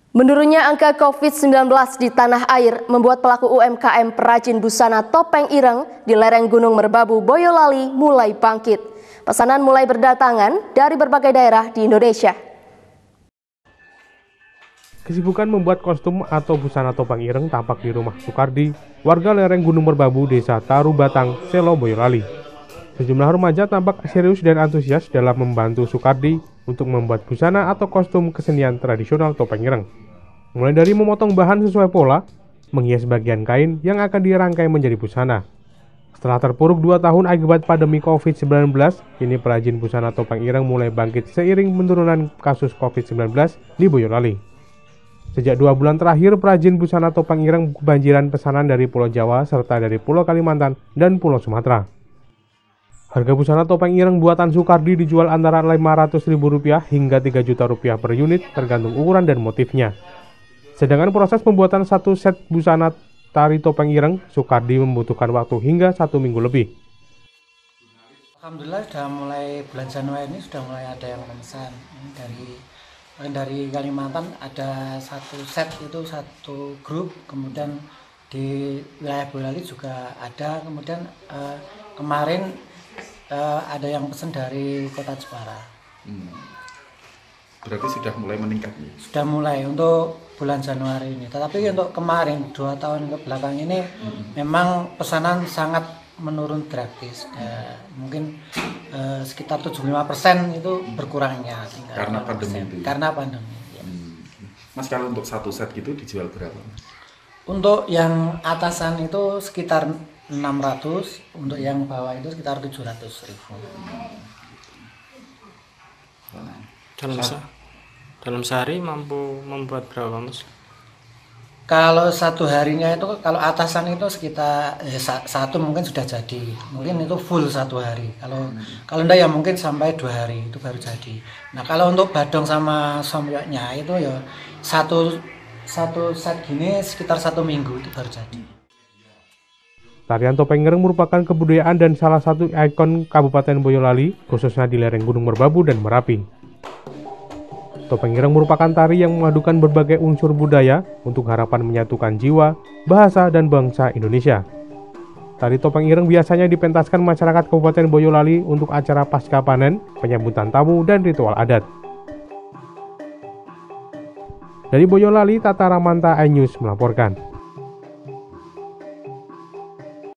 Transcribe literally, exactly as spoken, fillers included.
Menurunnya angka covid sembilan belas di tanah air membuat pelaku U M K M perajin busana topeng ireng di lereng Gunung Merbabu, Boyolali mulai bangkit. Pesanan mulai berdatangan dari berbagai daerah di Indonesia. Kesibukan membuat kostum atau busana topeng ireng tampak di rumah Sukardi, warga lereng Gunung Merbabu, Desa Taru Batang, Selo, Boyolali. Sejumlah remaja tampak serius dan antusias dalam membantu Sukardi untuk membuat busana atau kostum kesenian tradisional topeng ireng. Mulai dari memotong bahan sesuai pola, menghias bagian kain yang akan dirangkai menjadi busana. Setelah terpuruk dua tahun akibat pandemi covid sembilan belas, kini perajin busana topeng ireng mulai bangkit seiring penurunan kasus covid sembilan belas di Boyolali. Sejak dua bulan terakhir, perajin busana topeng ireng kebanjiran pesanan dari Pulau Jawa serta dari Pulau Kalimantan dan Pulau Sumatera. Harga busana topeng ireng buatan Sukardi dijual antara lima ratus ribu rupiah hingga tiga juta rupiah per unit tergantung ukuran dan motifnya. Sedangkan proses pembuatan satu set busana tari topeng ireng, Sukardi membutuhkan waktu hingga satu minggu lebih. Alhamdulillah sudah mulai bulan Januari ini sudah mulai ada yang memesan. Ini dari dari Kalimantan ada satu set itu satu grup, kemudian di wilayah Boyolali juga ada, kemudian eh, kemarin eh, ada yang pesan dari Kota Jepara. Hmm. Berarti sudah mulai meningkat nih? Sudah mulai untuk bulan Januari ini. Tetapi untuk kemarin dua tahun ke belakang ini hmm. memang pesanan sangat menurun drastis. Ya, mungkin eh, sekitar tujuh puluh lima persen itu berkurangnya. Karena pandemi itu? Karena pandemi. Ya. Hmm. Mas, kalau untuk satu set gitu dijual berapa? Untuk yang atasan itu sekitar enam ratus, untuk yang bawah itu sekitar tujuh ratus ribu. Hmm. Dalam, se dalam sehari mampu membuat berapa, Mas? Kalau satu harinya itu, kalau atasan itu sekitar eh, satu mungkin sudah jadi, mungkin itu full satu hari. Kalau hmm. kalau enggak ya mungkin sampai dua hari itu baru jadi. Nah kalau untuk badong sama somyoknya itu ya satu satu set gini sekitar satu minggu itu baru jadi. Tarian topeng ireng merupakan kebudayaan dan salah satu ikon Kabupaten Boyolali, khususnya di lereng Gunung Merbabu dan Merapi. Topeng ireng merupakan tari yang memadukan berbagai unsur budaya untuk harapan menyatukan jiwa, bahasa, dan bangsa Indonesia. Tari topeng ireng biasanya dipentaskan masyarakat Kabupaten Boyolali untuk acara pasca panen, penyambutan tamu, dan ritual adat. Dari Boyolali, Tata Ramanta, iNews melaporkan.